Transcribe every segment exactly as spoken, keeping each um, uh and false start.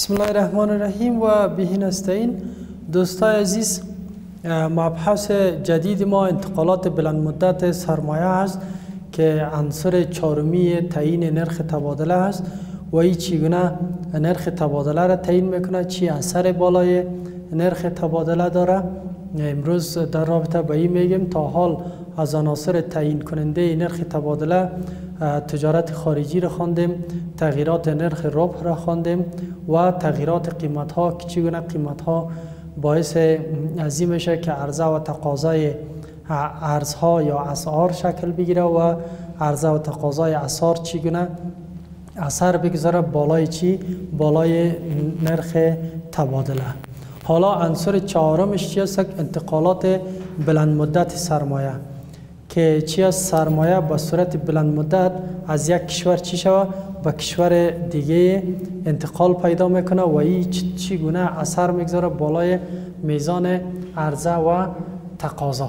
بسم الله الرحمن الرحیم و بهی نستعین. دوستای عزیز، مبحث جدید ما انتقالات بلند مدت سرمایه است که عنصر چهارمی تعیین نرخ تبادله است و این چگونه نرخ تبادله را تعیین میکنه، چی اثر بالای نرخ تبادله داره. امروز در رابطه با این میگیم. تا حال از عناصر تعیین کننده نرخ تبادله تجارت خارجی را خواندیم، تغییرات نرخ ربح را خواندیم و تغییرات قیمت ها که چگونه قیمت ها باعث ازی میشه که عرضه و تقاضای ارزها یا اسعار شکل بگیره و عرضه و تقاضای اسعار چگونه اثر بگذاره بالای چی؟ بالای نرخ تبادله. حالا عنصر چهارمش چی است؟ انتقالات بلند مدت سرمایه که چی است؟ سرمایه به صورت بلند مدت از یک کشور چی شوه به کشور دیگه انتقال پیدا میکنه و این چگونه اثر میگذاره بالای میزان عرضه و تقاضا.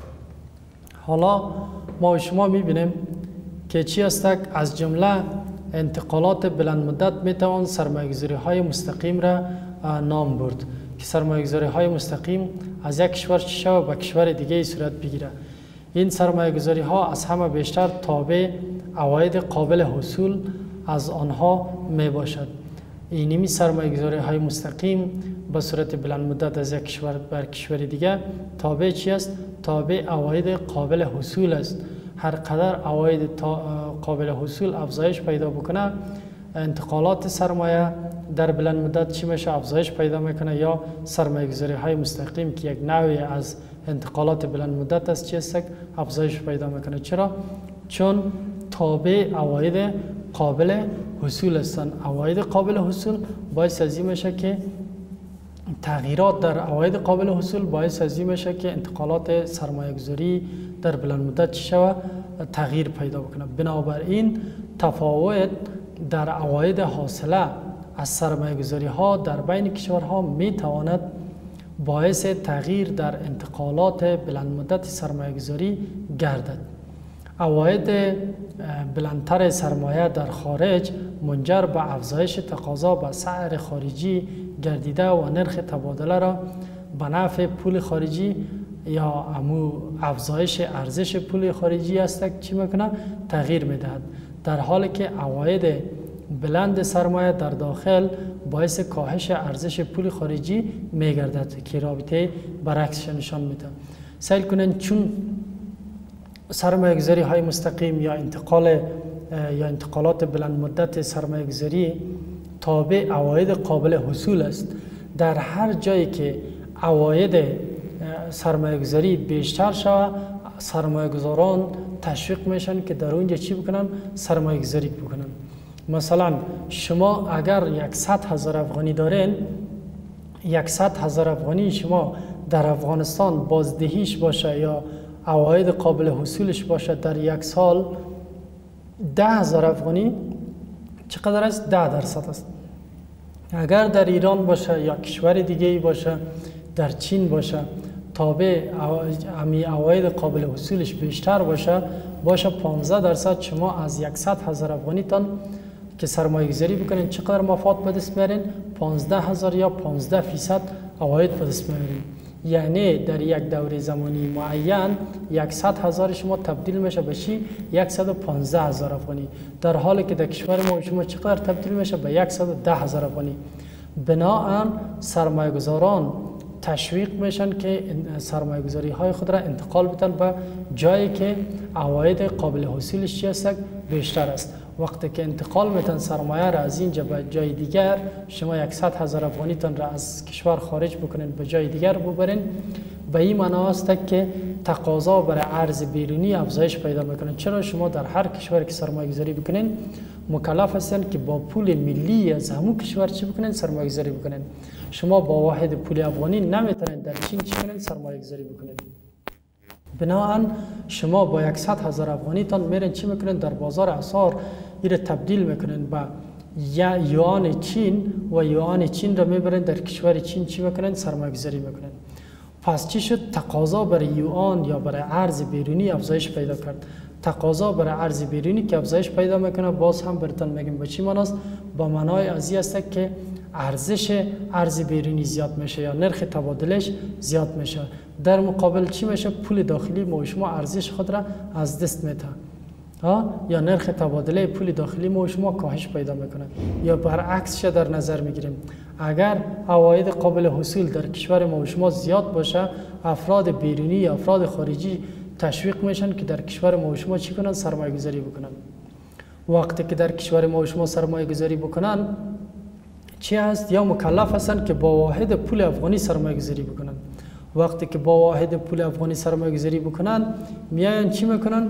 حالا ما و شما میبینیم که چی است؟ از جمله انتقالات بلند مدت میتوان سرمایه‌گذاری های مستقیم را نام برد که سرمایه‌گذاری های مستقیم از یک کشور چی شوه به کشور دیگه صورت بگیره. این سرمایه‌گذاری ها از همه بیشتر تابع عواید قابل حصول از آنها می باشد. اینمی سرمایه‌گذاری های مستقیم به صورت بلند مدت از یک کشور بر کشور دیگه تابع چی است؟ تابع عواید قابل حصول است. هر قدر عواید قابل حصول افزایش پیدا بکنه، انتقالات سرمایه در بلند مدت چی میشه؟ افزایش پیدا میکنه. یا سرمایه‌گذاری های مستقیم که یک نوعی از انتقالات بلند مدت است چی است؟ افزایش پیدا میکنه. چرا؟ چون تابع عواید قابل حصول هستند. عواید قابل حصول باعث ازی میشه که تغییرات در عواید قابل حصول باعث ازی میشه که انتقالات سرمایه گذاری در بلند مدت چی شوه؟ تغییر پیدا بکنه. بنابراین تفاوت در عواید حاصله از سرمایه گذاری ها در بین کشورها می تواند باعث تغییر در انتقالات بلند مدت سرمایه گذاری گردد. عواید بلندتر سرمایه در خارج منجر به افزایش تقاضا به سعر خارجی گردیده و نرخ تبادله را به نفع پول خارجی یا امو افزایش ارزش پول خارجی است چی میکنه؟ تغییر میدهد. در حالی که عواید بلند سرمایه در داخل باعث کاهش ارزش پول خارجی میگردد که رابطه برعکسش نشان میده. سعی کنن چون سرمایه گذاری های مستقیم یا انتقال یا انتقالات بلند مدت سرمایه گذاری تابع عواید قابل حصول است. در هر جایی که عواید سرمایه گذاری بیشتر شود، سرمایه گذاران تشویق میشن که در اونجا چی بکنن؟ سرمایه گذاری بکنن. مثلا شما اگر صد هزار افغانی دارین، صد هزار افغانی شما در افغانستان بازدهیش باشه یا عواید قابل حصولش باشه در یک سال ده هزار افغانی چقدر است؟ ده درصد است. اگر در ایران باشه یا کشور دیگه ای باشه، در چین باشه، تابع امی عواید قابل حصولش بیشتر باشه باشه پانزده درصد، شما از صد هزار افغانی تان که سرمایه گذاری بکنین چقدر مفاد به دست میارین؟ پانزده هزار یا پانزده فیصد عواید به دست میارین. یعنی در یک دوره زمانی معین صد هزار شما تبدیل میشه به چی؟ صد و پانزده هزار افغانی، در حالی که در کشور ما شما چقدر تبدیل میشه؟ به صد و ده هزار افغانی. بناهن سرمایه گذاران تشویق میشن که سرمایه گذاری های خود را انتقال بدن به جایی که عواید قابل حصولش چی است؟ بیشتر است. وقتی که انتقال میتن سرمایه را از اینجا به جای دیگر، شما صد هزار افغانی تان را از کشور خارج بکنین به جای دیگر ببرین، به این معنا است که تقاضا برای ارز بیرونی افزایش پیدا میکنه. چرا؟ شما در هر کشور که سرمایه گذاری بکنین مکلف هستین که با پول ملی از همون کشور چی بکنین؟ سرمایه گذاری بکنین. شما با واحد پول افغانی نمیتونین در چین چی کنین؟ سرمایه گذاری بکنین. بناهن شما با صد هزار افغانی تان میرین چی میکنین؟ در بازار اسعار ایره تبدیل میکنین به یا یوان چین و یوان چین را میبرین در کشور چین چی میکنین؟ سرمایه گذاری میکنین. پس چی شد؟ تقاضا برای یوان یا برای ارز بیرونی افزایش پیدا کرد. تقاضا برای ارز بیرونی که افزایش پیدا میکنه، باز هم براتون میگم به چی معناست؟ با معنای ازی است که ارزش ارز بیرونی زیاد میشه یا نرخ تبادلش زیاد میشه. در مقابل چی میشه؟ پول داخلی ما و شما ارزش خود را از دست میده ها، یا نرخ تبادله پول داخلی ما و شما کاهش پیدا میکنه. یا برعکسش در نظر میگیریم، اگر عواید قابل حصول در کشور ما و شما زیاد باشه، افراد بیرونی یا افراد خارجی تشویق میشن که در کشور ما و شما چی کنن؟ سرمایه گذاری بکنن. وقتی که در کشور ما و شما سرمایه گذاری بکنن چی هست؟ یا مکلف هستن که با واحد پول افغانی سرمایه گذاری بکنن. وقتی که با واحد پول افغانی سرمایه گذاری بکنن، میاین چی میکنن؟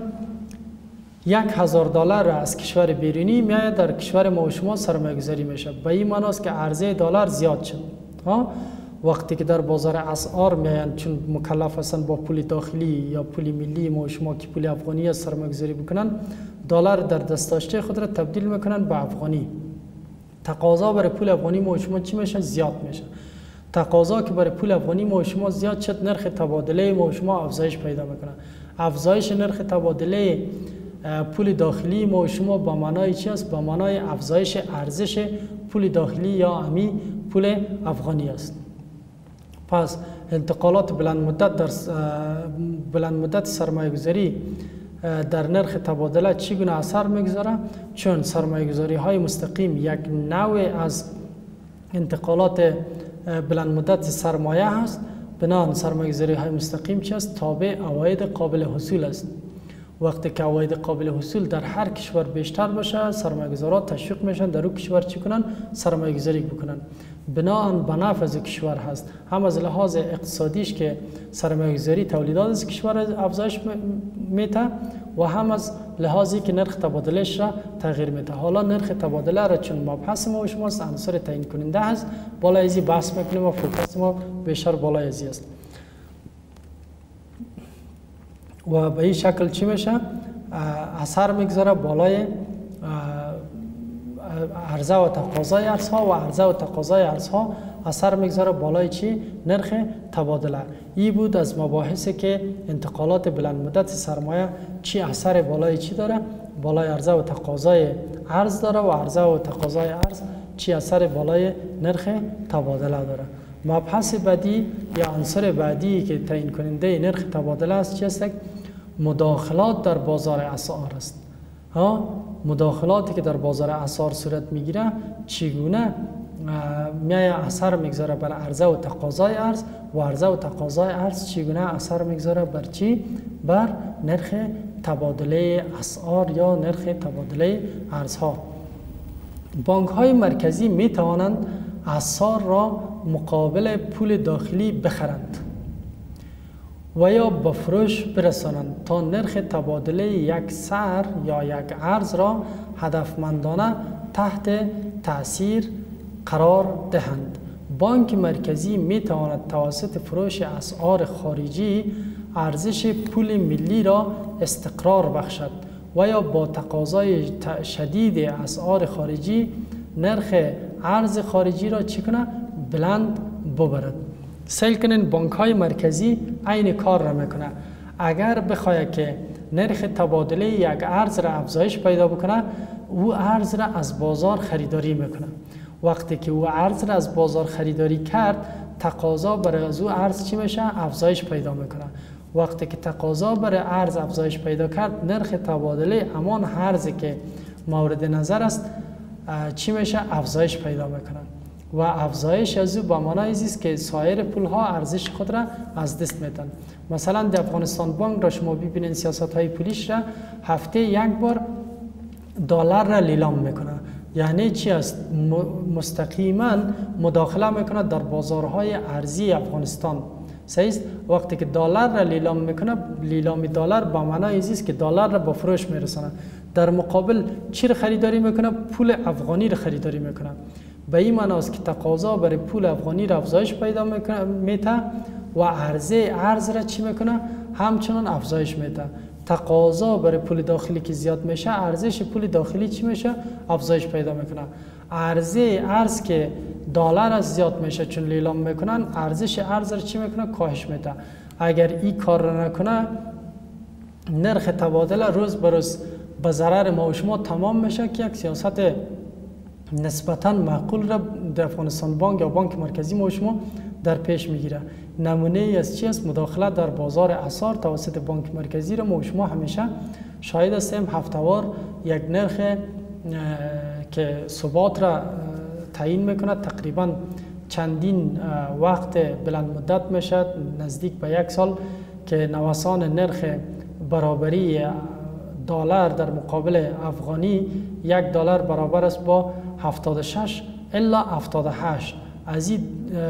یک هزار دلار از کشور بیرونی میاد در کشور ما و شما سرمایه گذاری میشه. به این معنی است که عرضه دلار زیاد شد ها. وقتی که در بازار اسعار میاین، چون مکلف هستن با پول داخلی یا پول ملی ما و شما که پول افغانی سرمایه گذاری بکنن، دلار در دست داشته خود را تبدیل میکنن به افغانی. تقاضا برای پول افغانی ما و شما چی میشه؟ زیاد میشه. تقاضا که برای پول افغانی ما و شما زیاد شد، نرخ تبادله ما و شما افزایش پیدا میکنه. افزایش نرخ تبادله پول داخلی ما و شما با معنای چی است؟ با معنای افزایش ارزش پول داخلی یا امی پول افغانی است. پس انتقالات بلند مدت در بلند مدت سرمایه گذاری در نرخ تبادله چگونه اثر میگذاره؟ چون سرمایه گذاری های مستقیم یک نوع از انتقالات بلند مدت سرمایه هست. بنابراین سرمایه گذاری های مستقیم چی است؟ تابع عواید قابل حصول است. وقتی که عواید قابل حصول در هر کشور بیشتر باشه، سرمایه‌گذارا تشویق میشن در اون کشور چی کنن؟ سرمایه گذاری بکنن. بناهن به نفع از کشور هست، هم از لحاظ اقتصادیش که سرمایه گذاری تولیدات از کشور افزایش میده و هم از لحاظی که نرخ تبادلش را تغییر میده. حالا نرخ تبادله را چون مبحث ما و شماست، عنصر تعیین کننده هست، بالای ازی بحث میکنیم و فوکس ما بیشتر بالای ازی است. و به این شکل چی میشه؟ اثر میگذاره بالای عرضه و تقاضای ارزها و عرضه و تقاضای ارزها اثر میگذاره بالای چی؟ نرخ تبادله. این بود از مباحثی که انتقالات بلند مدت سرمایه چی اثر بالای چی داره؟ بالای عرضه و تقاضای ارز داره و عرضه و تقاضای ارز چی اثر بالای نرخ تبادله داره. مبحث بعدی یا عنصر بعدی که تعیین کننده نرخ تبادله است چی است؟ مداخلات در بازار اسعار است. ها، مداخلاتی که در بازار اسعار صورت میگیره چگونه میای اثر میگذاره بر عرضه و تقاضای ارز و عرضه و تقاضای ارز چگونه اثر میگذاره بر چی؟ بر نرخ تبادله اسعار یا نرخ تبادله ارزها. بانک های مرکزی می توانند اسعار را مقابل پول داخلی بخرند و یا به فروش برسانند تا نرخ تبادله یک سر یا یک ارز را هدفمندانه تحت تأثیر قرار دهند. بانک مرکزی می تواند توسط فروش اسعار خارجی ارزش پول ملی را استقرار بخشد و یا با تقاضای شدید اسعار خارجی نرخ ارز خارجی را چی کنه؟ بلند ببرد. سیل کنین بانک های مرکزی عین کار را میکنه. اگر بخواد که نرخ تبادله یک ارز را افزایش پیدا بکنه، او ارز را از بازار خریداری میکنه. وقتی که او ارز را از بازار خریداری کرد، تقاضا برای از او ارز چی میشه؟ افزایش پیدا میکنه. وقتی که تقاضا برای ارز افزایش پیدا کرد، نرخ تبادله همان ارزی که مورد نظر است چی میشه؟ افزایش پیدا میکنه. و افزایش از او با معنای است که سایر پول ها ارزش خود را از دست میدن. مثلا در افغانستان بانک را شما ببینید سیاست های پولیش را هفته یک بار دلار را لیلام میکنه. یعنی چی است؟ مستقیما مداخله میکنه در بازارهای ارزی افغانستان. صحیح؟ وقتی که دلار را لیلام میکنه، لیلام دلار با معنای است که دلار را به فروش میرسونه. در مقابل چی را خریداری میکنه؟ پول افغانی را خریداری میکنه. به این معنی است که تقاضا برای پول افغانی را افزایش پیدا میته و عرضه ارز را چی میکنه؟ همچنان افزایش میده. تقاضا برای پول داخلی که زیاد میشه، ارزش پول داخلی چی میشه؟ افزایش پیدا میکنه. عرضه ارز که دلار از زیاد میشه چون لیلام میکنن، ارزش ارز را چی میکنه؟ کاهش میده. اگر این کار را نکنه، نرخ تبادله روز به روز به ضرر ما و شما تمام میشه که یک سیاست نسبتا معقول را در افغانستان بانک یا بانک مرکزی ما و شما در پیش میگیره. نمونه ای از چی است؟ مداخله در بازار اسعار توسط بانک مرکزی را ما و شما همیشه شاهد هستیم. هفته‌وار یک نرخ که ثبات را تعیین میکنه، تقریبا چندین وقت بلند مدت میشد، نزدیک به یک سال، که نوسان نرخ برابری دلار در مقابل افغانی یک دلار برابر است با هفتاد و شش الا هفتاد و هشت. از این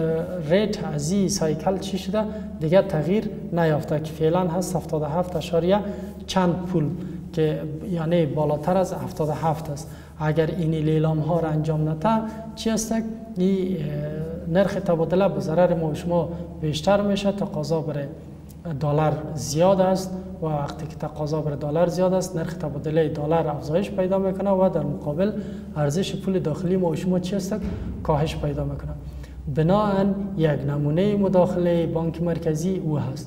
ریت، از این سایکل چی شده دیگه تغییر نیافته که فعلا هست هفتاد و هفت اشاریه چند پول، که یعنی بالاتر از هفتاد و هفت است. اگر این لیلام ها را انجام نده چی است؟ این نرخ تبادله به ضرر ما و شما بیشتر میشه، تقاضا برای دلار زیاد است و وقتی که تقاضا برای دلار زیاد است نرخ تبادله دلار افزایش پیدا میکنه و در مقابل ارزش پول داخلی ما و شما چی است؟ کاهش پیدا میکنه. بنابراین یک نمونه مداخله بانک مرکزی او هست.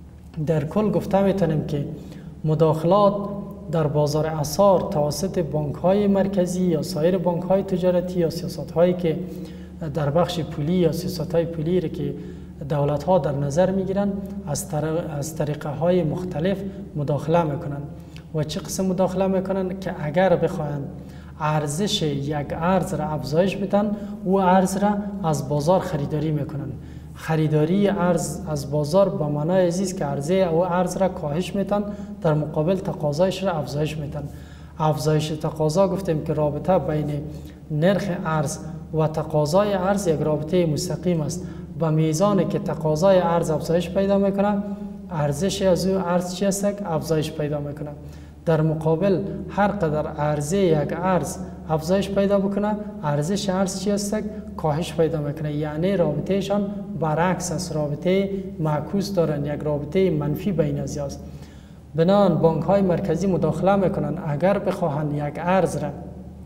در کل گفته میتونیم که مداخلات در بازار اسعار توسط بانک های مرکزی یا سایر بانک های تجارتی یا سیاست هایی که در بخش پولی یا سیاست های پولی را که دولت ها در نظر میگیرند از, از طریقه های مختلف مداخله میکنند. و چه قسم مداخله میکنند؟ که اگر بخواهند ارزش یک ارز را افزایش بدن، او ارز را از بازار خریداری میکنند. خریداری ارز از بازار به معنای است که عرضه او ارز را کاهش میتن، در مقابل تقاضایش را افزایش میتن. افزایش تقاضا گفتیم که رابطه بین نرخ ارز و تقاضای ارز یک رابطه مستقیم است. به میزانی که تقاضای ارز افزایش پیدا میکنه، ارزش از او ارز چی است؟ افزایش پیدا میکنه. در مقابل هر قدر عرضه یک ارز افزایش پیدا بکنه، ارزش ارز چی است؟ کاهش پیدا میکنه. یعنی رابطهشان برعکس است، رابطه معکوس دارن، یک رابطه منفی بین از است. بنابراین بانک های مرکزی مداخله میکنن، اگر بخواهند یک ارز را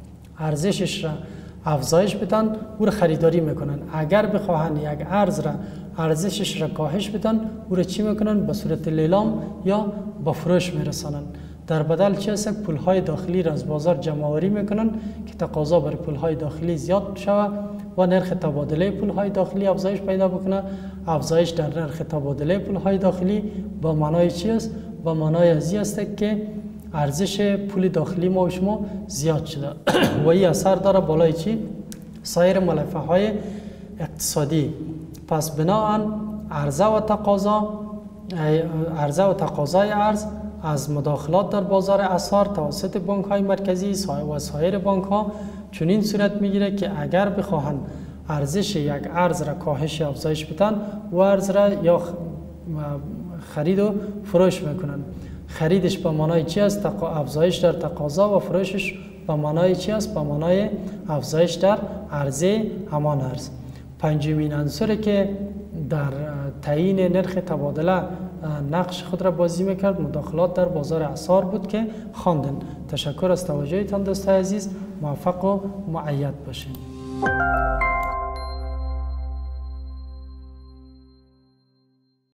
ارزشش را افزایش بدن او را خریداری میکنن، اگر بخواهند یک ارز را ارزشش را کاهش بدن او را چی میکنن؟ به صورت لیلام یا به فروش میرسانن. در بدل چه است؟ پول های داخلی را از بازار جمع آوری میکنن که تقاضا برای پول های داخلی زیاد شود و نرخ تبادله پول های داخلی افزایش پیدا بکنه. افزایش در نرخ تبادله پول های داخلی با معنای چی است؟ با معنای ازی است که ارزش پول داخلی ما و شما زیاد شده و این اثر داره بالای چی؟ سایر ملفه های اقتصادی. پس بنابراین عرضه و تقاضا، عرضه و تقاضای ارز از مداخلات در بازار اسعار توسط بانک های مرکزی و سایر بانک ها چنین صورت میگیره که اگر بخواهند ارزش یک ارز را کاهش افزایش بدن و ارز را یا خرید و فروش میکنن. خریدش به معنای چی است؟ افزایش در تقاضا و فروشش به معنای چی است؟ به معنای افزایش در عرضه همان ارز. پنجمین عنصری که در تعیین نرخ تبادله نقش خود را بازی میکرد مداخلات در بازار اسعار بود که خواندن. تشکر از توجهتان دوستان عزیز، موفق و مؤید باشید.